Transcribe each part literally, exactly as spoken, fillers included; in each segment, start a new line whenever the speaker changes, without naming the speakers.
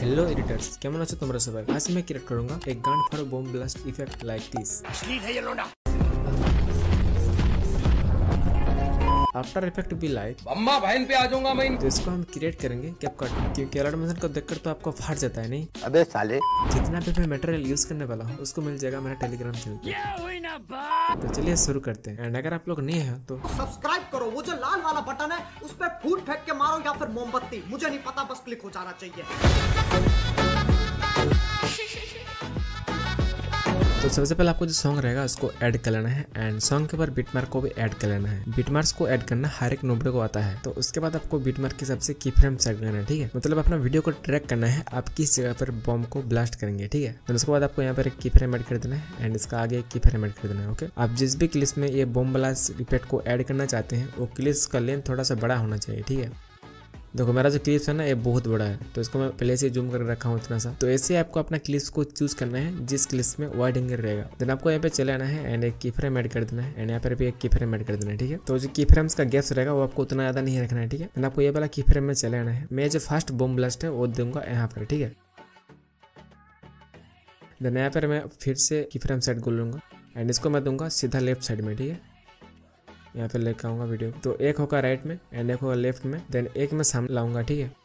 Hello editors, केमन आछो तोमरा सबाई। आज मैं क्रिएट करूंगा एक gun for bomb blast effect like this. After effect भी लाइक
अम्मा बहन पे आ जाऊंगा मैं।
तो इसको हम क्रिएट करेंगे कैपकट में, क्योंकि अलर्ट मोशन को देखकर तो आपको फाट जाता है नहीं।
अबे साले,
जितना भी मैं मटेरियल यूज करने वाला हूँ उसको मिल जाएगा मेरा टेलीग्राम चैनल पे। तो चलिए शुरू करते हैं। एंड अगर आप लोग नए हैं तो
सब्सक्राइब करो। वो जो लाल वाला बटन है उस पर फूट फेंक के मारो या फिर मोमबत्ती, मुझे नहीं पता, बस क्लिक हो जाना चाहिए।
तो सबसे पहले आपको जो सॉन्ग रहेगा उसको ऐड कर लेना है। एंड सॉन्ग के बाद बीटमार्क को भी ऐड कर लेना है। बीटमार्क्स को ऐड करना हर एक नोबड़े को आता है। तो उसके बाद आपको बीटमार्क के सबसे की फ्रेम सेट करना है, ठीक है। मतलब अपना वीडियो को ट्रैक करना है आप किस जगह पर बॉम्ब को ब्लास्ट करेंगे, ठीक है। तो उसके बाद आपको यहाँ पर एक की फ्रेम ऐड कर देना है एंड इसका आगे एक की फ्रेम ऐड कर देना है। ओके, आप जिस भी क्लिप्स में ये बॉम्ब ब्लास्ट इफेक्ट को ऐड करना चाहते हैं वो क्लिप्स का लेंथ थोड़ा सा बड़ा होना चाहिए, ठीक है। देखो मेरा जो क्लिप्स है ना ये बहुत बड़ा है, तो इसको मैं पहले से जूम करके रखा हूँ इतना सा। तो ऐसे आपको अपना क्लिप्स को चूज करना है जिस क्लिप्स में वाइड एंगल रहेगा। देन आपको यहाँ पे चले आना है एंड एक की फ्रेम ऐड कर देना है एंड यहाँ पर भी एक की फ्रेम ऐड कर देना है, ठीक है। तो जो की फ्रेम्स का गैप्स रहेगा वो आपको उतना ज्यादा नहीं रखना है, ठीक है। देन आपको ये वाला की फ्रेम में चले आना है। मैं जो फर्स्ट बॉम्ब ब्लास्ट है वो दूंगा यहाँ पर, ठीक है। देन यहाँ पर मैं फिर से की फ्रेम सेट कर लूंगा एंड इसको मैं दूंगा सीधा लेफ्ट साइड में, ठीक है। यहाँ पे लेकर आऊंगा वीडियो, तो एक होगा राइट में एंड एक होगा लेफ्ट में। देन एक मैं सामने लाऊंगा, ठीक है।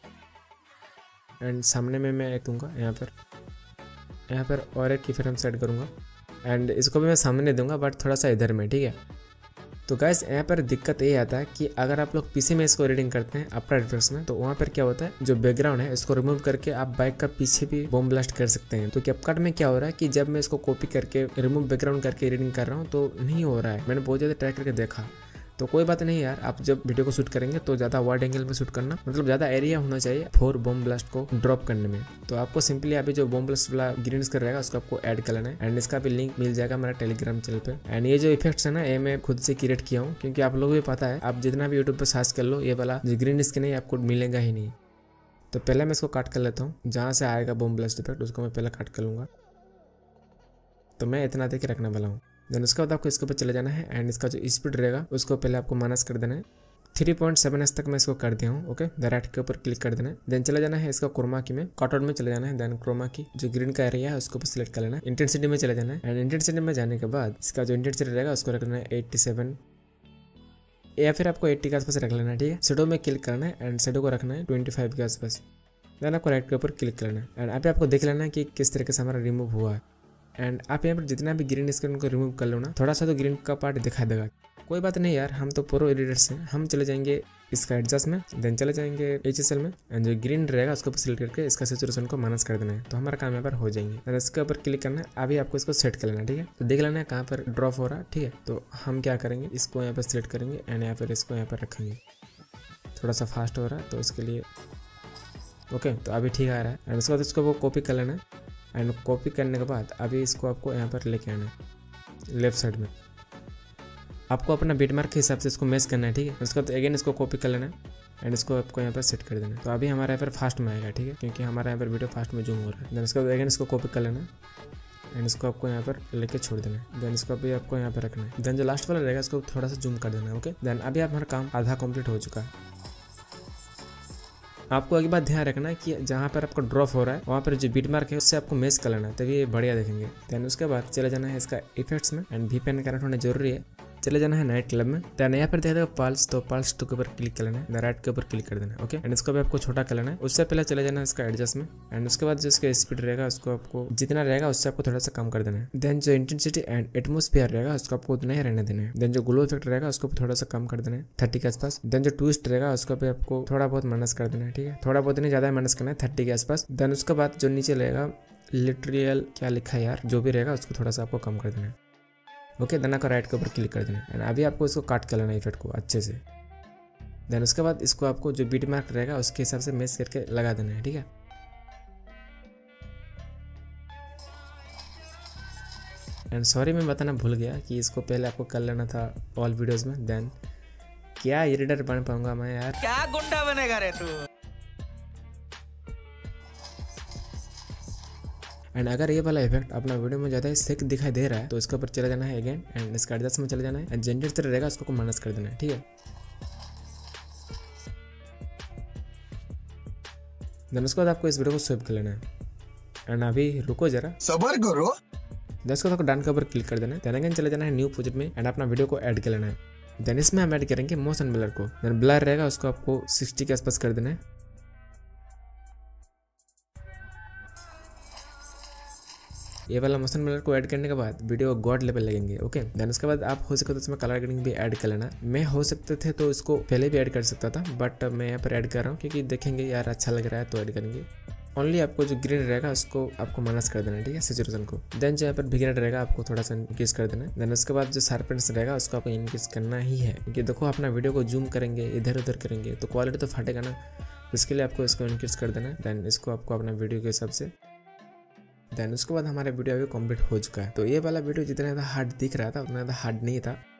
एंड सामने में मैं एक दूंगा यहाँ पर, यहाँ पर और एक की फ्रेम सेट करूँगा एंड इसको भी मैं सामने दूंगा बट थोड़ा सा इधर में, ठीक है। तो गाइस यहाँ पर दिक्कत ये आता है कि अगर आप लोग पीसी में इसको रीडिंग करते हैं आफ्टर इफेक्ट्स में, तो वहाँ पर क्या होता है जो बैकग्राउंड है इसको रिमूव करके आप बाइक का पीछे भी बॉम्ब ब्लास्ट कर सकते हैं। तो कैपकट में क्या हो रहा है कि जब मैं इसको कॉपी करके रिमूव बैकग्राउंड करके रीडिंग कर रहा हूँ तो नहीं हो रहा है। मैंने बहुत ज़्यादा ट्राई करके देखा, तो कोई बात नहीं यार। आप जब वीडियो को शूट करेंगे तो ज़्यादा वाइड एंगल में शूट करना, मतलब ज़्यादा एरिया होना चाहिए फोर बॉम्ब ब्लास्ट को ड्रॉप करने में। तो आपको सिंपली अभी जो बॉम्ब ब्लास्ट वाला ग्रीन स्क्रीन रहेगा उसको आपको ऐड कर लेना है एंड इसका भी लिंक मिल जाएगा मेरा टेलीग्राम चैनल पे। एंड ये जो इफेक्ट्स है ना ये मैं खुद से क्रिएट किया हूँ, क्योंकि आप लोगों को भी पता है आप जितना भी यूट्यूब पर सर्च कर लो ये वाला जो ग्रीन स्क्रीन है आपको मिलेगा ही नहीं। तो पहले मैं इसको काट कर लेता हूँ, जहाँ से आएगा बॉम्ब ब्लास्ट इफेक्ट उसको मैं पहले काट कर लूँगा। तो मैं इतना देख के रखने वाला हूँ। देन उसके बाद आपको इसके ऊपर चले जाना है एंड इसका जो स्पीड रहेगा उसको पहले आपको माइनस कर देना है। थ्री पॉइंट सेवन एस तक मैं इसको कर दिया हूँ। ओके, द राइट के ऊपर क्लिक कर देना है। देन चले जाना है इसका क्रोमा की में कटआउट में चले जाना है। देन क्रोमा की जो ग्रीन का एरिया है उसको सिलेक्ट कर लेना है। इंटेंसिटी में चले जाना है एंड इंटेंसिटी में जाने के बाद इसका जो इंटेंसिटी रहेगा उसको रखना है एट्टी सेवन या फिर आपको एट्टी के आसपास रख लेना है, ठीक है। शेडो में क्लिक करना है एंड शेडो को रखना है ट्वेंटी फाइव के आसपास। देन आपको राइट के ऊपर क्लिक करना है एंड अभी आपको देख लेना है कि किस तरीके से हमारा रिमूव हुआ है। एंड आप यहाँ पर जितना भी ग्रीन स्क्रीन को रिमूव कर लो ना, थोड़ा सा तो ग्रीन का पार्ट दिखा देगा। कोई बात नहीं यार, हम तो प्रो एडिटर्स हैं। हम चले जाएंगे इसका एडजस्ट में, देन चले जाएंगे एच एस एल में एंड जो ग्रीन रहेगा उसको सिलेक्ट करके इसका सैचुरेशन को माइनस कर देना है। तो हमारा काम यहाँ पर हो जाएंगे। देन इसके ऊपर क्लिक करना है। अभी आपको इसको सेट कर लेना, ठीक है। तो देख लेना है कहाँ पर ड्रॉप हो रहा है, ठीक है। तो हम क्या करेंगे, इसको यहाँ पर सिलेक्ट करेंगे एंड यहाँ पर इसको यहाँ पर रखेंगे। थोड़ा सा फास्ट हो रहा है तो इसके लिए ओके, तो अभी ठीक आ रहा है। एंड उसके बाद इसको वो कॉपी कर लेना है एंड कॉपी करने के बाद अभी इसको आपको यहाँ पर लेके आना है लेफ्ट साइड में। आपको अपना बीटमार्क के हिसाब से इसको मैच करना है, ठीक है। उसके बाद अगेन इसको कॉपी कर लेना है एंड इसको आपको यहाँ पर सेट कर देना है। तो अभी हमारे यहाँ पर फास्ट में आएगा, ठीक है, क्योंकि हमारे यहाँ पर वीडियो फास्ट में जूम हो रहा है। देन उसके बाद अगेन इसको कॉपी कर लेना है एंड इसको आपको यहाँ पर लेके छोड़ देना है। देन इसको अभी आपको यहाँ पर रखना है। देन जो लास्ट वाला रहेगा इसको थोड़ा सा जूम कर देना है। ओके, देन अभी हमारा काम आधा कंप्लीट हो चुका है। आपको एक बात ध्यान रखना है कि जहाँ पर आपको ड्रॉप हो रहा है वहाँ पर जो बीट मार्क है उससे आपको मैच कर लेना है, तभी ये बढ़िया देखेंगे। देन उसके बाद चले जाना है इसका इफेक्ट्स में एंड वीपीएन कनेक्ट होना जरूरी है। चले जाना है नाइट क्लब में। देन यहाँ पर देखा था पल्स, तो पल्स टू के ऊपर क्लिक कर लेना है, राइट के ऊपर क्लिक कर देना है। ओके, एंड इसको भी आपको छोटा कर लेना है। उससे पहले चले जाना है इसका एडजस्ट में एंड उसके बाद जो इसका स्पीड रहेगा उसको आपको जितना रहेगा उससे आपको थोड़ा सा कम कर देना है। देन जो इंटेंसिटी एंड एटमोस्फियर रहेगा उसको आपको उतना ही रहने देना है। देन जो ग्लो इफेक्ट रहेगा उसको थोड़ा सा कम कर देना है थर्टी के आसपास। देन जो ट्विस्ट रहेगा उसको भी आपको थोड़ा बहुत माइनस कर देना है, ठीक है। थोड़ा बहुत नहीं, ज्यादा माइनस करना है, थर्टी के आसपास। देन उसके बाद जो नीचे रहेगा लिटरियल क्या लिखा है यार, जो भी रहेगा उसको थोड़ा सा आपको कम कर देना है। ओके, देन आपको राइट के ऊपर क्लिक कर देना है एंड अभी आपको इसको काट कर लेना है इफेक्ट को अच्छे से। देन उसके बाद इसको आपको जो बीट मार्क रहेगा उसके हिसाब से मैच करके लगा देना है, ठीक है। एंड सॉरी मैं बताना भूल गया कि इसको पहले आपको कर लेना था ऑल वीडियोस में। देन क्या एडिटर बन पाऊंगा मैं यार,
क्या गुंडा बनेगा रे तू।
एंड अगर ये वाला इफेक्ट अपना वीडियो में ज़्यादा सिक दिखाई दे रहा है तो इसके ऊपर चले जाना है अगेन एंड इसका एडजस्ट में चले जाना है एंड जनरेटर रहेगा उसको माइनस कर देना है, ठीक है। देन उसके बाद आपको इस वीडियो को सेव कर लेना है। एंड अभी रुको जरा,
सबर करो।
दस को डन के ऊपर क्लिक कर देना है। देन अगेन चले जाना है न्यू प्रोजेक्ट में एंड अपना वीडियो को ऐड कर लेना है। देन इसमें हम ऐड करेंगे मोशन ब्लर को। देन ब्लर रहेगा उसको आपको सिक्सटी के आसपास कर देना है। ये वाला मोशन ब्लर को ऐड करने के बाद वीडियो गॉड लेवल लगेंगे। ओके, देन उसके बाद आप हो सके तो इसमें कलर ग्रेडिंग भी ऐड कर लेना। मैं हो सकते थे तो इसको पहले भी ऐड कर सकता था, बट मैं यहाँ पर ऐड कर रहा हूँ क्योंकि देखेंगे यार अच्छा लग रहा है तो ऐड करेंगे। ओनली आपको जो ग्रीन रहेगा उसको आपको माइनस कर देना है, ठीक है, सैचुरेशन को। देन जो यहाँ पर बिगिनर रहेगा आपको थोड़ा सा इंक्रीज कर देना है। देन उसके बाद जो शार्पनेस रहेगा उसको आपको इंक्रीज करना ही है, क्योंकि देखो अपना वीडियो को जूम करेंगे इधर उधर करेंगे तो क्वालिटी तो फटेगा ना, इसके लिए आपको इसको इंक्रीज कर देना है। देन इसको आपको अपना वीडियो के हिसाब से। देन उसके बाद हमारा वीडियो अभी कंप्लीट हो चुका है। तो ये वाला वीडियो जितना ज़्यादा हार्ड दिख रहा था उतना ज़्यादा हार्ड नहीं था।